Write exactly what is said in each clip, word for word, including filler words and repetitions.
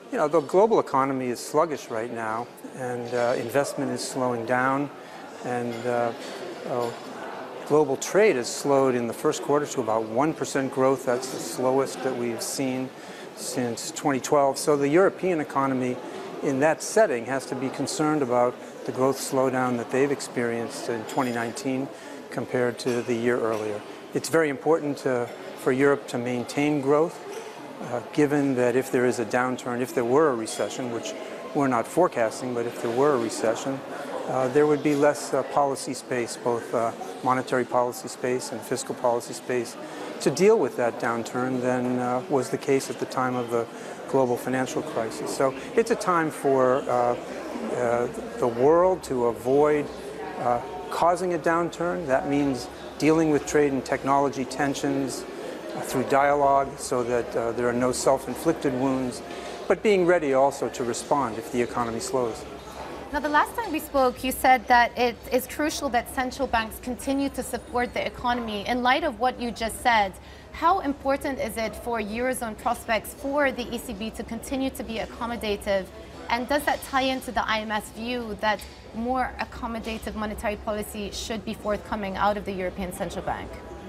You know, the global economy is sluggish right now, and uh, investment is slowing down, and uh, uh, global trade has slowed in the first quarter to about one percent growth. That's the slowest that we've seen since twenty twelve. So the European economy in that setting has to be concerned about the growth slowdown that they've experienced in twenty nineteen compared to the year earlier. It's very important to, for Europe to maintain growth, uh, given that if there is a downturn, if there were a recession, which we're not forecasting, but if there were a recession, uh, there would be less uh, policy space, both uh, monetary policy space and fiscal policy space, to deal with that downturn than uh, was the case at the time of the global financial crisis. So it's a time for uh, uh, the world to avoid uh, causing a downturn. That means dealing with trade and technology tensions uh, through dialogue so that uh, there are no self-inflicted wounds, but being ready also to respond if the economy slows. Now, the last time we spoke, you said that it is crucial that central banks continue to support the economy. In light of what you just said, how important is it for Eurozone prospects for the E C B to continue to be accommodative? And does that tie into the I M F's view that more accommodative monetary policy should be forthcoming out of the European Central Bank?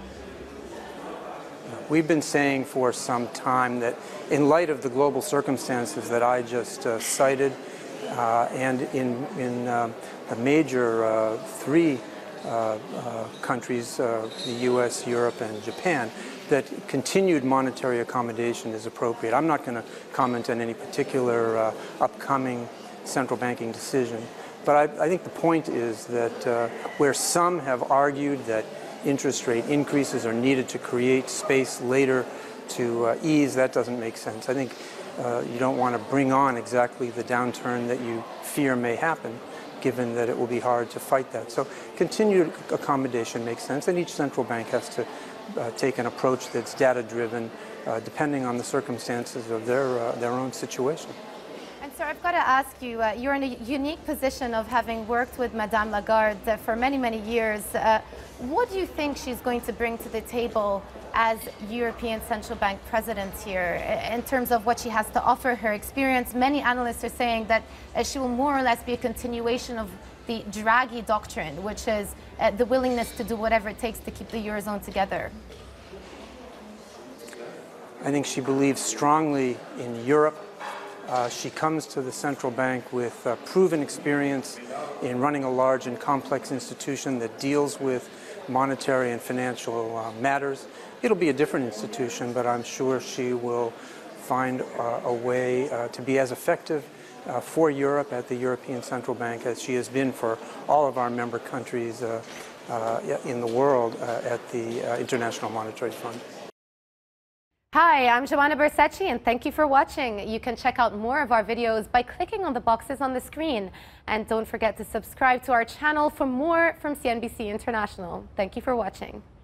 We've been saying for some time that in light of the global circumstances that I just uh, cited, uh, and in, in uh, the major uh, three uh, uh, countries, uh, the U S, Europe, and Japan, that continued monetary accommodation is appropriate. I'm not going to comment on any particular uh, upcoming central banking decision, but I, I think the point is that uh, where some have argued that interest rate increases are needed to create space later to uh, ease, that doesn't make sense. I think uh, you don't want to bring on exactly the downturn that you fear may happen, given that it will be hard to fight that. So continued accommodation makes sense, and each central bank has to uh, take an approach that's data-driven, uh, depending on the circumstances of their, uh, their own situation. And sir, I've got to ask you, uh, you're in a unique position of having worked with Madame Lagarde uh, for many, many years. Uh, what do you think she's going to bring to the table as European Central Bank president here in terms of what she has to offer, her experience? Many analysts are saying that uh, she will more or less be a continuation of the Draghi doctrine, which is uh, the willingness to do whatever it takes to keep the Eurozone together. I think she believes strongly in Europe. Uh, she comes to the central bank with uh, proven experience in running a large and complex institution that deals with monetary and financial uh, matters. It'll be a different institution, but I'm sure she will find uh, a way uh, to be as effective uh, for Europe at the European Central Bank as she has been for all of our member countries uh, uh, in the world uh, at the uh, International Monetary Fund. Hi, I'm Joanna Bersecci, and thank you for watching. You can check out more of our videos by clicking on the boxes on the screen. And don't forget to subscribe to our channel for more from C N B C International. Thank you for watching.